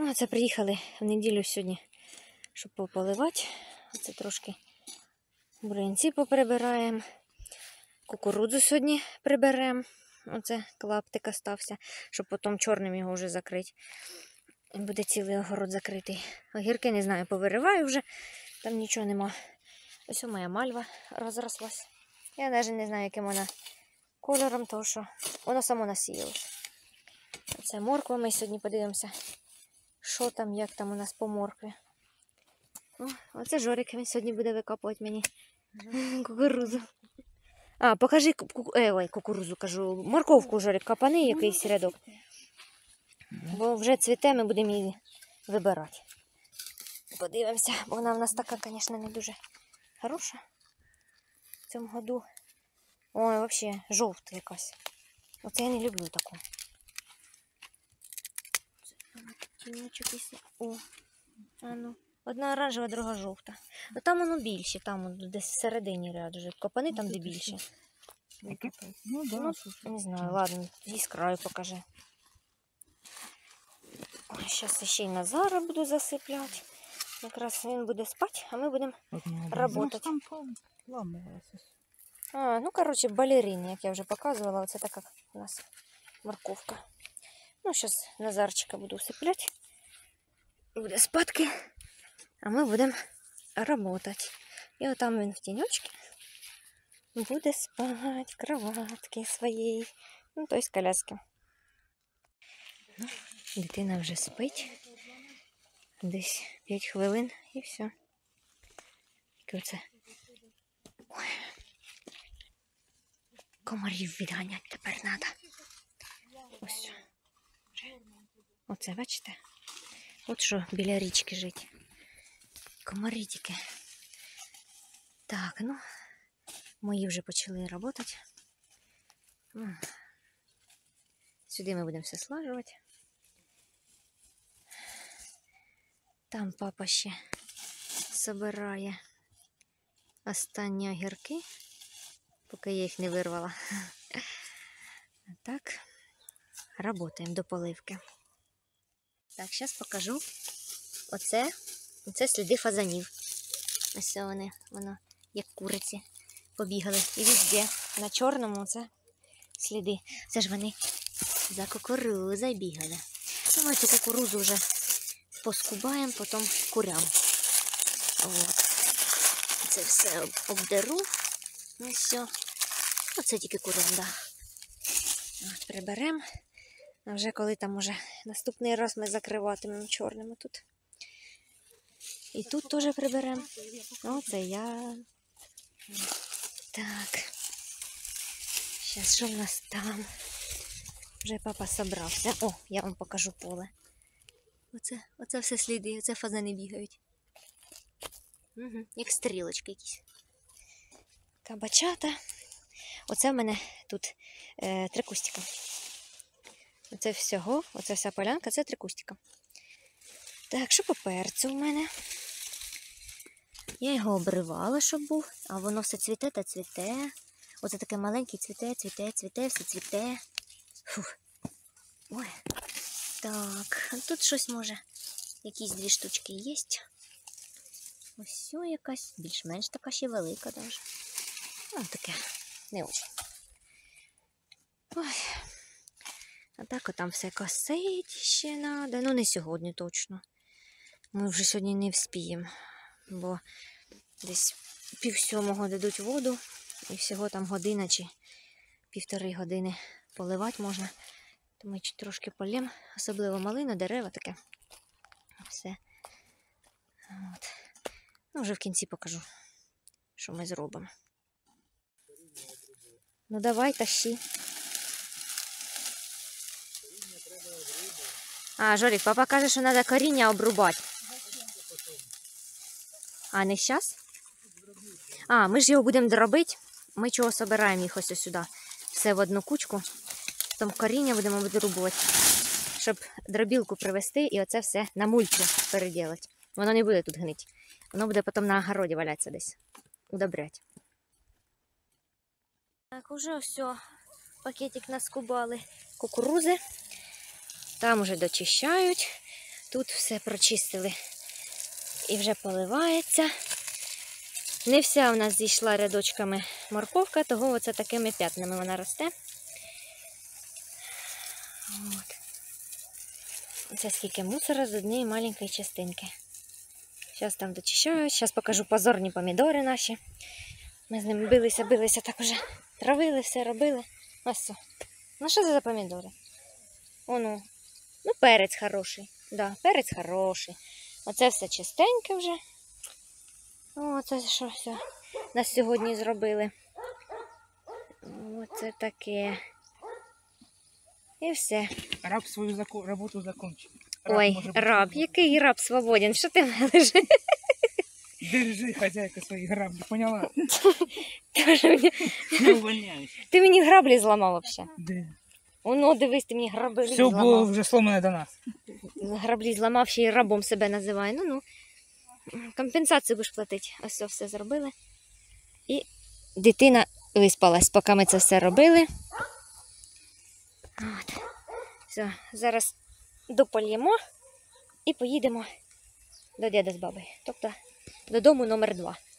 Це приїхали в неділю сьогодні, щоб пополивати. Оце трошки бурянці поприбираємо. Кукурудзу сьогодні приберемо. Оце клаптик остався, щоб потім чорним його вже закрити. Буде цілий огород закритий. Огірки, не знаю, повириваю вже, там нічого нема. Ось моя мальва розрослась. Я навіть не знаю, яким вона кольором, тому що воно само насіялось. Це морква, ми сьогодні подивимося, що там, як там у нас по моркві. Оце Жорик, він сьогодні буде викопувати мені кукурудзу. Покажи кукурудзу, кажу, морковку, Жорик, копани якийсь рядок. Бо вже цвіте, ми будемо її вибирати. Подивимося, бо вона в нас така, звісно, не дуже хороша в цьому году. Ой, взагалі, жовта якась. Оце я не люблю таку. Одна оранжева, друга жовта. Там воно більше, там десь всередині ряд вже. Копани там де більше. Не знаю, ладно, її з краю покажи. Зараз ще й Назара буду засипляти. Якраз він буде спати, а ми будемо працювати. Коротше, балерини, як я вже показувала. Оце така у нас морковка. Зараз Назарчика буду всипляти. Буде спадки, а ми будемо працювати. І отам він в тіньочці буде спати в кроватці своїй. Тобто коляски. Дитина вже спить. Десь 5 хвилин і все. Тільки оце. Ой. Комарів відганяти тепер треба. Ось. Оце, бачите? От що біля річки жить. Комарі тільки. Так, мої вже почали працювати. Сюди ми будемо все слажувати. Там папа ще збирає останні огірки, поки я їх не вирвала. А так, працюємо до поливки. Так, зараз покажу. Оце сліди фазанів. Ось воно як куриці побігали. І везде, на чорному, це сліди. Це ж вони за кукурудзою бігали. Давайте кукурудзу вже поскубаємо, потім курям. Це все обдеру. Ну все. Оце тільки курям, так. Приберемо. А вже коли там уже наступний раз ми закриватимемо чорними тут. І тут теж приберемо. Оце я. Так. Зараз, що в нас там? Вже папа собрався. Я вам покажу поле. Оце все сліди, оце фазани бігають. Як стрілочки якісь. Кабачата. Оце в мене тут 3 кустика. Оце вся полянка, це 3 кустика. Так, що по перцю в мене? Я його обривала, щоб був, а воно все цвіте та цвіте. Оце таке маленьке цвіте, все цвіте. Фух. Ой. Так, а тут щось може, якісь 2 штучки є. Ось якась, більш-менш така ще велика даже. Таке, не дуже. Ой. А так отам все косить ще треба. Не сьогодні точно. Ми вже сьогодні не вспіємо. Бо десь 6:30 дадуть воду. І всього там година чи 1,5 години поливати можна. То ми трошки полємо. Особливо малина, дерева таке. Все. Вже в кінці покажу, що ми зробимо. Давай, тащи. Жорик, папа каже, що треба коріння обрубати. Не зараз? Ми ж його будемо дробити. Ми чого збираємо їх ось сюди. Все в одну кучку. Там коріння будемо видрубувати, щоб дробілку привезти і оце все на мульчу переділити. Воно не буде тут гнити. Воно буде потім на огороді валятися десь. Удобрять. Так, уже все. Пакетик наскубали кукурузи. Там уже дочищають. Тут все прочистили і вже поливається. Не вся в нас зійшла рядочками морковка, того оце такими п'ятнами вона росте. От. Це скільки мусора з однієї маленької частинки. Зараз там дочищаю, зараз покажу позорні помідори наші. Ми з ними билися, так уже травили, все робили. Ось це. Ну що це за помідори? Оно. Ну, перець хороший. Да, перець хороший. Оце все чистеньке вже. Оце що все нас сьогодні зробили. Оце таке. І все. Раб свою роботу закончив. Ой, раб, який раб свободен? Що ти мелиш? Держи, хозяйка, свої граблі, поняла? Не увольняюся. Ти мені граблі зламав взагалі. Де? Воно, дивись, ти мені граблі Все зламав. було вже сломане до нас. Граблі зламав, ще й рабом себе називає. Ну. Компенсацію будеш платити. Ось це все зробили. І дитина виспалась, поки ми це все робили. От. Все, зараз допольємо і поїдемо до діда з бабою. Тобто додому номер 2.